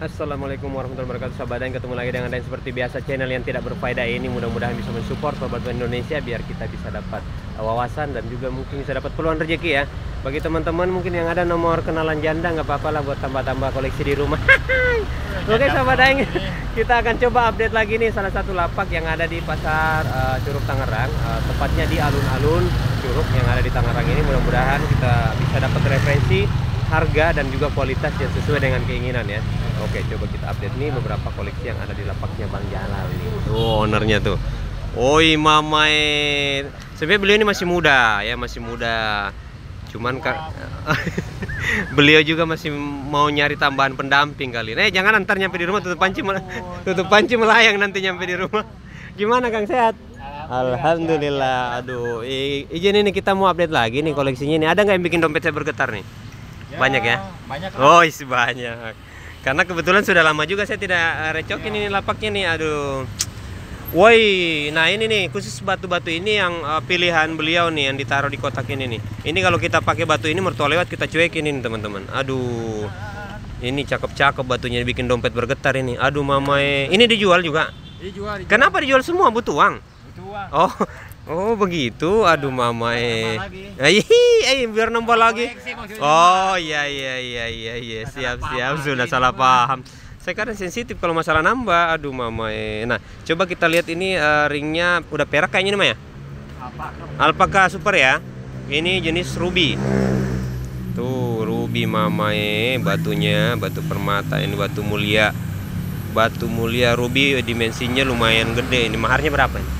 Assalamualaikum warahmatullahi wabarakatuh, sahabat dan ketemu lagi dengan Dan seperti biasa channel yang tidak berfaedah ini mudah-mudahan bisa mensupport sobat Indonesia biar kita bisa dapat wawasan dan juga mungkin bisa dapat peluang rezeki ya. Bagi teman-teman mungkin yang ada nomor kenalan janda nggak apa-apa lah buat tambah-tambah koleksi di rumah. Oke sahabat Daeng, kita akan coba update lagi nih salah satu lapak yang ada di pasar Curug Tangerang, tepatnya di alun-alun Curug yang ada di Tangerang ini. Mudah-mudahan kita bisa dapat referensi harga dan juga kualitas yang sesuai dengan keinginan ya. Oke, coba kita update nih beberapa koleksi yang ada di lapaknya Bang Jalal nih. Tuh ownernya tuh. Oi mamae. Sebenarnya beliau ini masih muda ya, masih muda. Cuman beliau juga masih mau nyari tambahan pendamping kali. Jangan antar nyampe di rumah tutup panci melayang nanti nyampe di rumah. Gimana Kang, sehat? Alhamdulillah. Aduh, izin ini kita mau update lagi nih koleksinya ini. Ada nggak yang bikin dompet saya bergetar nih? Banyak ya? Banyak. Oh, isi banyak. Karena kebetulan sudah lama juga saya tidak recokin ini lapaknya nih. Aduh. Woi, nah ini nih khusus batu-batu ini yang pilihan beliau nih yang ditaruh di kotak ini nih. Ini kalau kita pakai batu ini mertua lewat kita cuekin ini teman-teman. Aduh. Ini cakep-cakep batunya bikin dompet bergetar ini. Aduh mamae. Ini dijual juga? Dijual. Kenapa dijual semua? Butuh uang? Butuh uang. Oh begitu, aduh mamae. Biar nambah lagi. Oh iya siap sudah salah paham. Saya kadang sensitif kalau masalah nambah. Aduh mamae. Nah coba kita lihat ini ringnya udah perak kayaknya nih Maya. Alpaka super ya. Ini jenis ruby. Tuh ruby mamae, batunya batu permata, ini batu mulia. Batu mulia ruby, dimensinya lumayan gede. Ini maharnya berapa ini?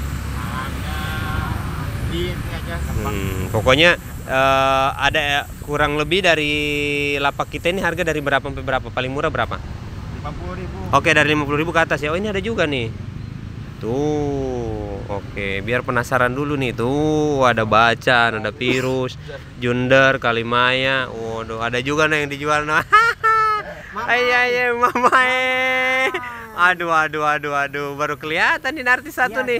Pokoknya ada kurang lebih dari lapak kita ini harga dari berapa sampai berapa? Paling murah berapa? 50.000. Oke, dari 50.000 ke atas ya. Oh ini ada juga nih. Tuh, oke. Biar penasaran dulu nih. Tuh ada bacan, ada virus, junder, kalimaya. Waduh, ada juga nih yang dijual. Mamae. Aduh. Baru kelihatan nih artis satu nih.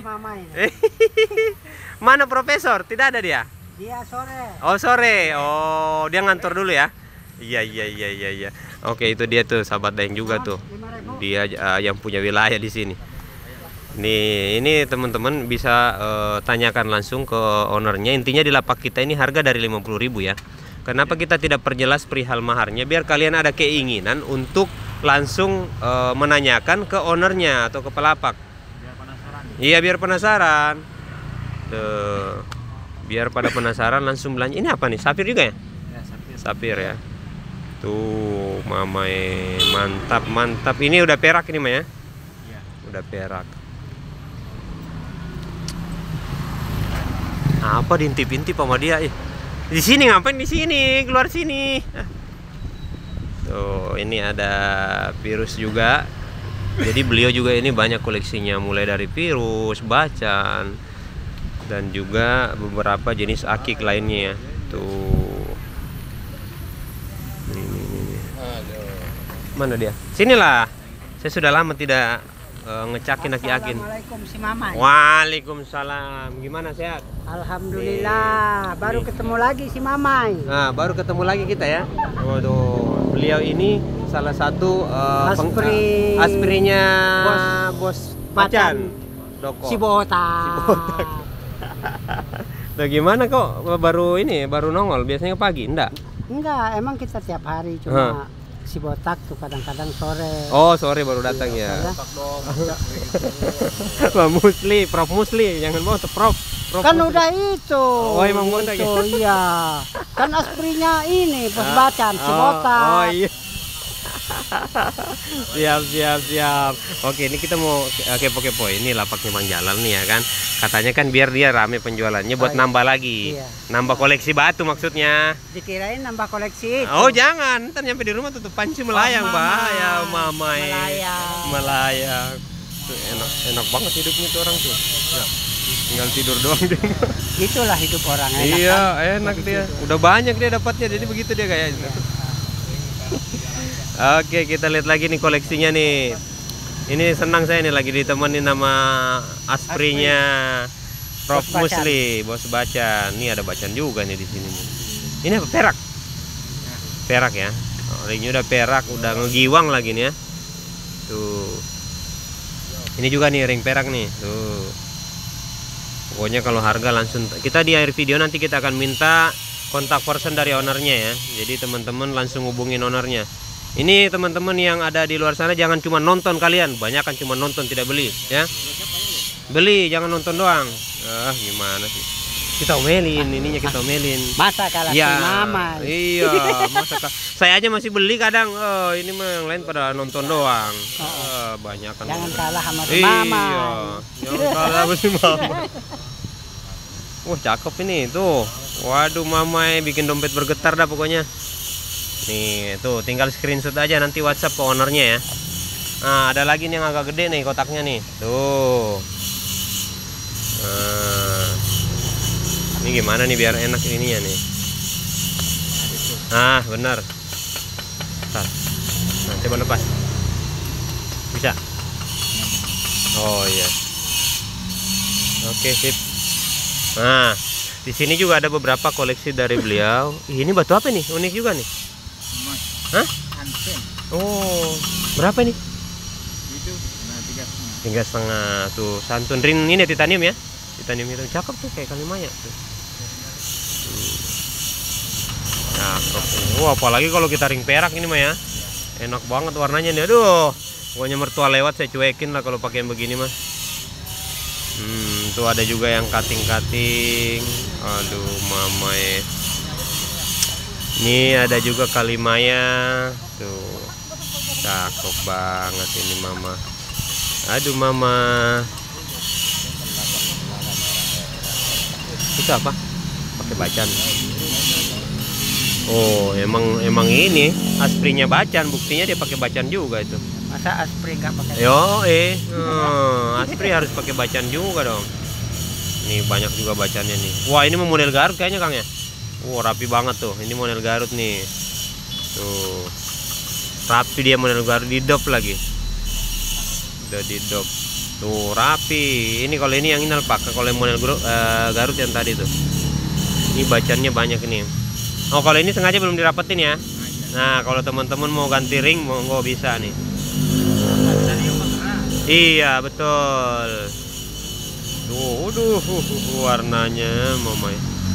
Mana profesor? Tidak ada dia? Dia sore. Oh sore. Oh dia ngantor dulu ya? Iya. Oke itu dia tuh sahabat Daeng juga tuh. Dia yang punya wilayah di sini. Nih ini teman-teman bisa tanyakan langsung ke ownernya. Intinya di lapak kita ini harga dari 50.000 ya. Kenapa kita tidak perjelas perihal maharnya? Biar kalian ada keinginan untuk langsung menanyakan ke ownernya atau ke pelapak. Biar penasaran. Iya biar penasaran. Tuh, biar pada penasaran langsung belanja. Ini apa nih? Safir juga ya? Ya, sapir. Safir ya. Tuh, mamae, mantap. Ini udah perak ini mah ya? Iya. Udah perak. Apa diintip-intip sama dia? Di sini ngapain di sini? Keluar sini. Tuh, ini ada virus juga. Jadi beliau juga ini banyak koleksinya, mulai dari virus, bacan, dan juga beberapa jenis akik lainnya ya. Tuh. Ini. Mana dia? Sinilah. Saya sudah lama tidak ngecakin aki-akin. Assalamualaikum si Mamai. Waalaikumsalam. Gimana sehat? Alhamdulillah. Baru ketemu lagi si Mamai. Nah, baru ketemu lagi kita ya. Waduh, beliau ini salah satu aspirinya bos Macan. Doko. Si botak. Nah, gimana kok baru nongol? Biasanya pagi, enggak? Enggak, emang kita tiap hari cuma si botak tuh kadang-kadang sore. Oh, sore baru datang ya. Pak Musli, Prof Musli, jangan mau tuh Prof Kan Musli. udah itu. Oh, emang udah itu, gitu. iya. Kan aspirinya ini bos Bacan, si botak. Oh iya. Siap. Oke, ini kita mau kepo-kepo ini lapaknya Bang Jalal nih ya kan. Katanya kan biar dia rame penjualannya buat nambah lagi. Iya. Nambah koleksi batu maksudnya. Dikirain nambah koleksi. Oh, jangan. Ntar nyampe di rumah tutup panci melayang, mama. bahaya mama. Melayang. Tuh, enak banget hidupnya tuh orang tuh. Ya, tinggal tidur doang dia. Itulah hidup orang enak. Iya, kan? enak Begitu. dia. Udah banyak dia dapatnya, jadi begitu dia kayaknya. Oke, kita lihat lagi nih koleksinya nih. Ini senang saya nih lagi ditemenin sama aspirinya Prof Musli, bos bacan. Ini ada bacan juga nih di sini nih. Ini apa? Perak? Perak ya. Ringnya udah perak, udah ngegiwang lagi nih ya. Tuh. Ini juga nih ring perak nih. Tuh. Pokoknya kalau harga langsung kita di akhir video nanti kita akan minta kontak person dari ownernya ya. Jadi teman-teman langsung hubungin ownernya. Ini teman-teman yang ada di luar sana jangan cuma nonton kalian, banyak kan cuma nonton tidak beli ya. Beli, jangan nonton doang. Gimana sih? Kita omelin, ininya kita omelin. Masa kalah Ya, si mama. iya, saya aja masih beli kadang. Ini mah yang lain pada nonton doang. Banyak kan. Jangan kalah sama si Iya, mama. jangan kalah sama si mama. Wah, cakep ini tuh. Waduh, mama bikin dompet bergetar dah pokoknya. Nih, tuh tinggal screenshot aja nanti WhatsApp ke ownernya ya. Nah, ada lagi nih yang agak gede nih kotaknya nih. Tuh. Nah, ini gimana nih biar enak ininya nih. Benar. Nah, coba lepas. Bisa. Oh iya. Oke, sip. Nah, di sini juga ada beberapa koleksi dari beliau. Ini batu apa nih? Unik juga nih. Hah? Oh, berapa nih? Itu 3,5 tuh. Santun ring ini titanium ya. Titanium itu cakep tuh kayak kalimaya tuh. Cakep. Wah, apalagi kalau kita ring perak ini mah ya. Enak banget warnanya nih. Aduh, pokoknya mertua lewat saya cuekin lah kalau pakai yang begini mah. Tuh ada juga yang cutting-cutting. Aduh, mama ya. Ini ada juga kalimaya. Tuh. Cakep banget ini mama. Aduh, mama. Itu apa? Pakai bacan. Oh, emang ini asprinya bacan, buktinya dia pakai bacan juga itu. Masa aspri nggak pakai? Aspri harus pakai bacan juga dong. Nih banyak juga bacannya nih. Wah, ini model Garut kayaknya Kang ya. Wah, rapi banget tuh. Ini model Garut nih. Tuh. Rapi dia model Garut, di dop lagi. Udah di dop. Tuh, rapi. Ini kalau ini yang ini alpaka, kalau yang model Garut yang tadi tuh. Ini bacannya banyak ini. Oh, kalau ini sengaja belum dirapetin ya. Nah, kalau teman-teman mau ganti ring, monggo bisa nih. Iya, betul. Tuh, warnanya mama.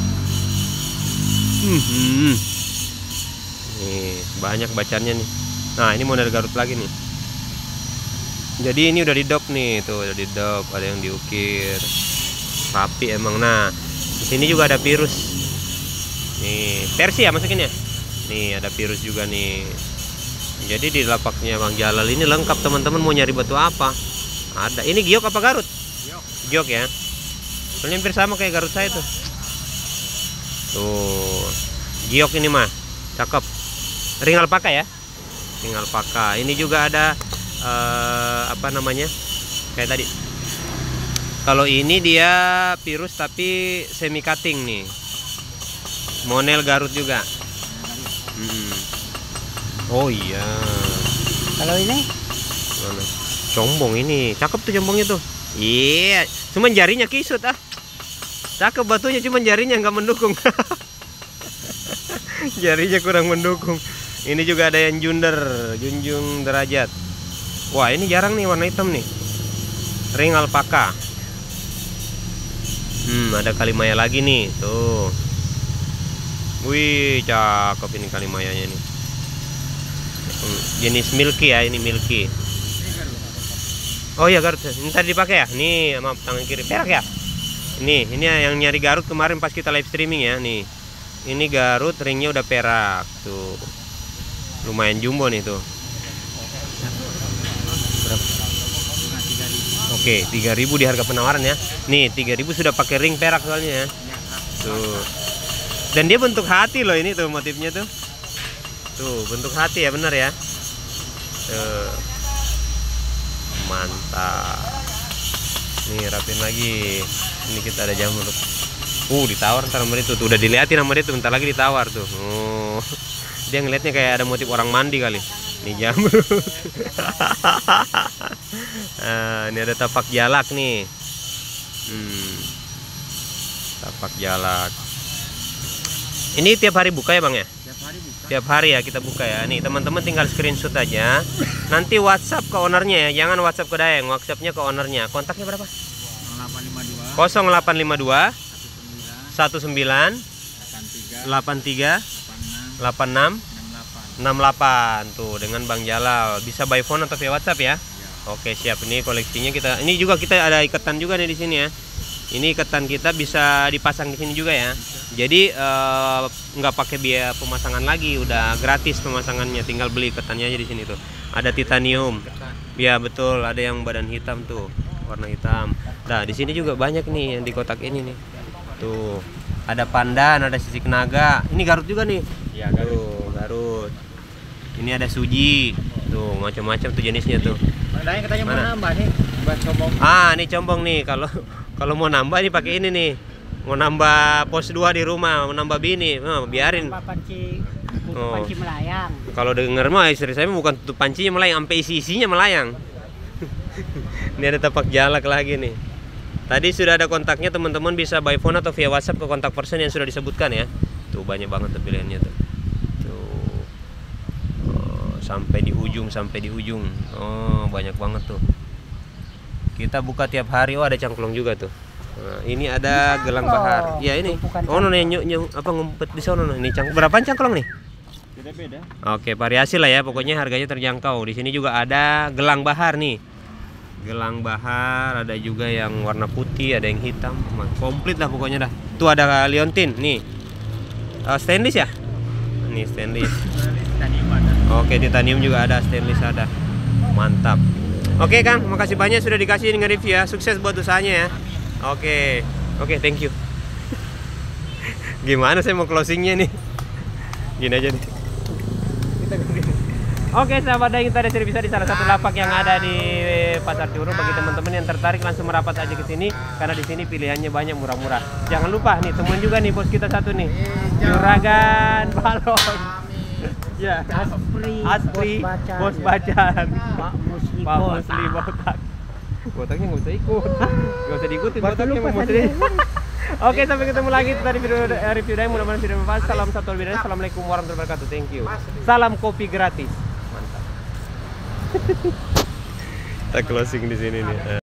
Nih, banyak bacannya nih. Nah, ini model Garut lagi nih. Jadi ini udah didop nih, tuh udah didop, ada yang diukir. Rapi emang. Nah, di sini juga ada virus. Nih, Persi ya masukin ya. Nih, ada virus juga nih. Jadi di lapaknya Bang Jalal ini lengkap teman-teman, mau nyari batu apa? Ada. Ini giok apa Garut? Giok ya. Soalnya hampir sama kayak Garut saya tuh. Tuh. Giok ini mah. Cakep. Ring alpaka ya. Ring alpaka. Ini juga ada apa namanya? Kayak tadi. Kalau ini dia virus tapi semi cutting nih. Model Garut juga. Oh iya. Kalau ini? Mana? Combong ini. Cakep tuh combongnya tuh. Iya. Cuman jarinya kisut ah. Cakep batunya, cuman jarinya nggak mendukung. Jarinya kurang mendukung. Ini juga ada yang junjung derajat. Wah, ini jarang nih warna hitam nih. Ring alpaka. Ada kalimaya lagi nih. Tuh. Wih, cakep ini kalimayanya nih. Jenis milky ya, ini milky. Oh iya Garut. Ini tadi dipakai ya? Nih, maaf tangan kiri. Perak ya? Ini yang nyari Garut kemarin pas kita live streaming ya, nih. Ini Garut ringnya udah perak tuh. Lumayan jumbo nih tuh. Berapa? Oke, 3.000 di harga penawaran ya. Nih, 3.000 sudah pakai ring perak soalnya ya. Tuh. Dan dia bentuk hati loh ini tuh motifnya tuh. Tuh, bentuk hati ya, bener ya. Tuh. Mantap. Nih, rapin lagi. Ini kita ada jamur. Ditawar ntar sama dia tuh. Udah dilihatin sama dia tuh, bentar lagi ditawar tuh. Dia ngeliatnya kayak ada motif orang mandi kali. Ini jamur. Ini ada tapak jalak nih. Tapak jalak. Ini tiap hari buka ya Bang ya? Tiap hari buka. Tiap hari ya kita buka ya. Nih teman-teman tinggal screenshot aja. Nanti WhatsApp ke ownernya ya. Jangan WhatsApp ke Dayeng, WhatsAppnya ke ownernya. Kontaknya berapa? 0852 19 83 86 68 tuh dengan Bang Jalal. Bisa by phone atau via WhatsApp ya. Oke, siap. Ini koleksinya kita. Ini juga kita ada ikatan juga nih di sini ya. Ini ikatan kita bisa dipasang di sini juga ya. Jadi nggak pakai biaya pemasangan lagi, udah gratis pemasangannya. Tinggal beli iketannya aja di sini tuh. Ada titanium. Ya betul, ada yang badan hitam tuh, warna hitam. Nah di sini juga banyak nih yang di kotak ini nih. Tuh ada pandan, ada sisik naga. Ini Garut juga nih. Iya, Tuh Garut. Ini ada suji. Tuh macam-macam tuh jenisnya tuh. Bang Dayeng katanya mau Mana? nambah nih buat combong. Ah, ini combong nih. Kalau mau nambah nih pakai ini nih. Mau nambah pos 2 di rumah, mau nambah bini, biarin. Panci, Oh. panci melayang. Kalau denger mah istri saya bukan tutup pancinya melayang, sampai isi-isinya melayang. Ini ada tapak jalak lagi nih. Tadi sudah ada kontaknya, teman-teman bisa by phone atau via WhatsApp ke kontak person yang sudah disebutkan ya. Tuh banyak banget tuh pilihannya tuh. Tuh. Oh, sampai di ujung. Oh, banyak banget tuh. Kita buka tiap hari. Oh, ada cangklong juga tuh. Nah, ini ada gelang bahar. Ya ini. Oh, apa ngumpet di sana nih cangklong. Berapaan cangklong nih? Beda-beda. Oke, variasi lah ya. Pokoknya harganya terjangkau. Di sini juga ada gelang bahar nih. Gelang bahar, ada juga yang warna putih, ada yang hitam. Komplit lah pokoknya dah. Tuh ada liontin nih. Stainless ya? Nih stainless. Titanium ada. Oke, titanium juga ada, stainless ada. Mantap. Oke Kang, makasih banyak sudah dikasih nge-review ya. Sukses buat usahanya ya. Oke, thank you. Gimana saya mau closingnya nih? Gini aja nih. Oke sahabat Dayeng, kita ada bisa di salah satu lapak yang ada di Pasar Curug. Bagi teman-teman yang tertarik langsung merapat aja ke sini karena di sini pilihannya banyak, murah-murah. Jangan lupa nih temuin juga nih bos kita satu nih, Juragan Balon. Ya, Asri, bos Bacan, Pak Musli Pak Musli botak. Botaknya nggak usah ikut, nggak usah diikutin botaknya Pak Musli. Oke, sampai ketemu lagi tadi review Dayeng. Mudah-mudahan video bermanfaat. Salam satu albidaya. Assalamualaikum warahmatullahi wabarakatuh. Thank you. Salam kopi gratis. Mantap. Kita closing di sini nih.